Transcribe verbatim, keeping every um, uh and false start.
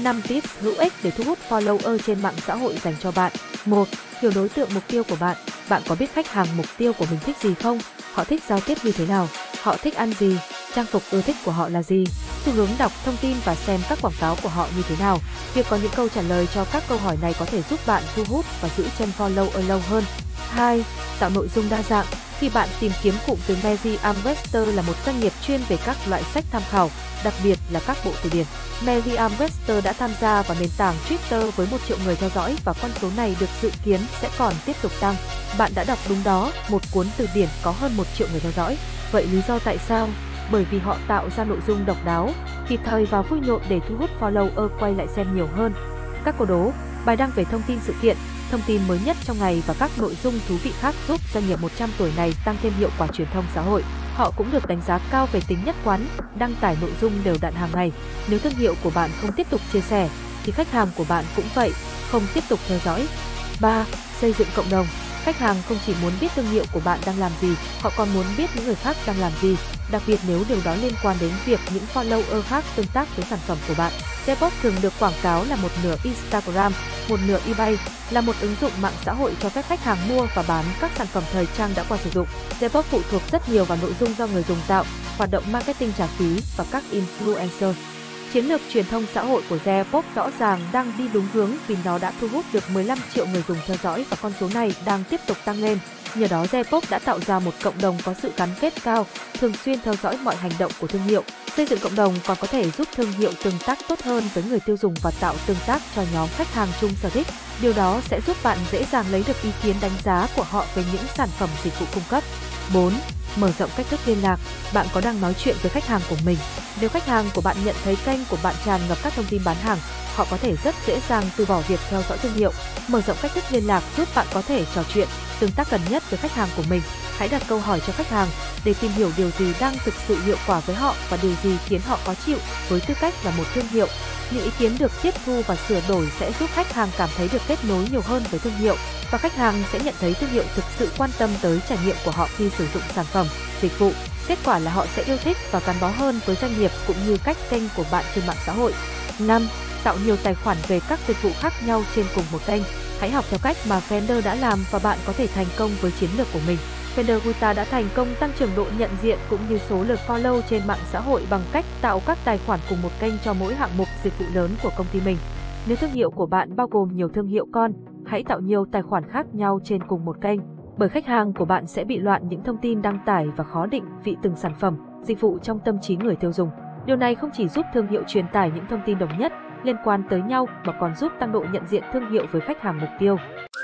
năm tips hữu ích để thu hút follower trên mạng xã hội dành cho bạn. một. Hiểu đối tượng mục tiêu của bạn. Bạn có biết khách hàng mục tiêu của mình thích gì không? Họ thích giao tiếp như thế nào? Họ thích ăn gì? Trang phục ưa thích của họ là gì? Xu hướng đọc thông tin và xem các quảng cáo của họ như thế nào? Việc có những câu trả lời cho các câu hỏi này có thể giúp bạn thu hút và giữ chân follower lâu hơn. hai. Tạo nội dung đa dạng. Khi bạn tìm kiếm cụm từ Merriam-Webster là một doanh nghiệp chuyên về các loại sách tham khảo, đặc biệt là các bộ từ điển. Merriam-Webster đã tham gia vào nền tảng Twitter với một triệu người theo dõi và con số này được dự kiến sẽ còn tiếp tục tăng. Bạn đã đọc đúng đó, một cuốn từ điển có hơn một triệu người theo dõi. Vậy lý do tại sao? Bởi vì họ tạo ra nội dung độc đáo, kịp thời và vui nhộn để thu hút follower quay lại xem nhiều hơn. Các câu đố, bài đăng về thông tin sự kiện, thông tin mới nhất trong ngày và các nội dung thú vị khác giúp doanh nghiệp một trăm tuổi này tăng thêm hiệu quả truyền thông xã hội. Họ cũng được đánh giá cao về tính nhất quán, đăng tải nội dung đều đặn hàng ngày. Nếu thương hiệu của bạn không tiếp tục chia sẻ, thì khách hàng của bạn cũng vậy, không tiếp tục theo dõi. ba. Xây dựng cộng đồng. Khách hàng không chỉ muốn biết thương hiệu của bạn đang làm gì, họ còn muốn biết những người khác đang làm gì, đặc biệt nếu điều đó liên quan đến việc những follower khác tương tác với sản phẩm của bạn. Depop thường được quảng cáo là một nửa Instagram, một nửa eBay, là một ứng dụng mạng xã hội cho phép khách hàng mua và bán các sản phẩm thời trang đã qua sử dụng. Depop phụ thuộc rất nhiều vào nội dung do người dùng tạo, hoạt động marketing trả phí và các influencer. Chiến lược truyền thông xã hội của Depop rõ ràng đang đi đúng hướng vì nó đã thu hút được mười lăm triệu người dùng theo dõi và con số này đang tiếp tục tăng lên. Nhờ đó Depop đã tạo ra một cộng đồng có sự gắn kết cao, thường xuyên theo dõi mọi hành động của thương hiệu. Xây dựng cộng đồng còn có thể giúp thương hiệu tương tác tốt hơn với người tiêu dùng và tạo tương tác cho nhóm khách hàng chung sở thích. Điều đó sẽ giúp bạn dễ dàng lấy được ý kiến đánh giá của họ về những sản phẩm dịch vụ cung cấp. bốn. Mở rộng cách thức liên lạc. Bạn có đang nói chuyện với khách hàng của mình? Nếu khách hàng của bạn nhận thấy kênh của bạn tràn ngập các thông tin bán hàng, họ có thể rất dễ dàng từ bỏ việc theo dõi thương hiệu. Mở rộng cách thức liên lạc giúp bạn có thể trò chuyện, tương tác gần nhất với khách hàng của mình. Hãy đặt câu hỏi cho khách hàng để tìm hiểu điều gì đang thực sự hiệu quả với họ và điều gì khiến họ khó chịu. Với tư cách là một thương hiệu, những ý kiến được tiếp thu và sửa đổi sẽ giúp khách hàng cảm thấy được kết nối nhiều hơn với thương hiệu và khách hàng sẽ nhận thấy thương hiệu thực sự quan tâm tới trải nghiệm của họ khi sử dụng sản phẩm, dịch vụ. Kết quả là họ sẽ yêu thích và gắn bó hơn với doanh nghiệp cũng như cách kênh của bạn trên mạng xã hội. năm. Tạo nhiều tài khoản về các dịch vụ khác nhau trên cùng một kênh. Hãy học theo cách mà Fender đã làm và bạn có thể thành công với chiến lược của mình. Fender Guitar đã thành công tăng trưởng độ nhận diện cũng như số lượt follow trên mạng xã hội bằng cách tạo các tài khoản cùng một kênh cho mỗi hạng mục dịch vụ lớn của công ty mình. Nếu thương hiệu của bạn bao gồm nhiều thương hiệu con, hãy tạo nhiều tài khoản khác nhau trên cùng một kênh, bởi khách hàng của bạn sẽ bị loạn những thông tin đăng tải và khó định vị từng sản phẩm, dịch vụ trong tâm trí người tiêu dùng. Điều này không chỉ giúp thương hiệu truyền tải những thông tin đồng nhất, liên quan tới nhau mà còn giúp tăng độ nhận diện thương hiệu với khách hàng mục tiêu.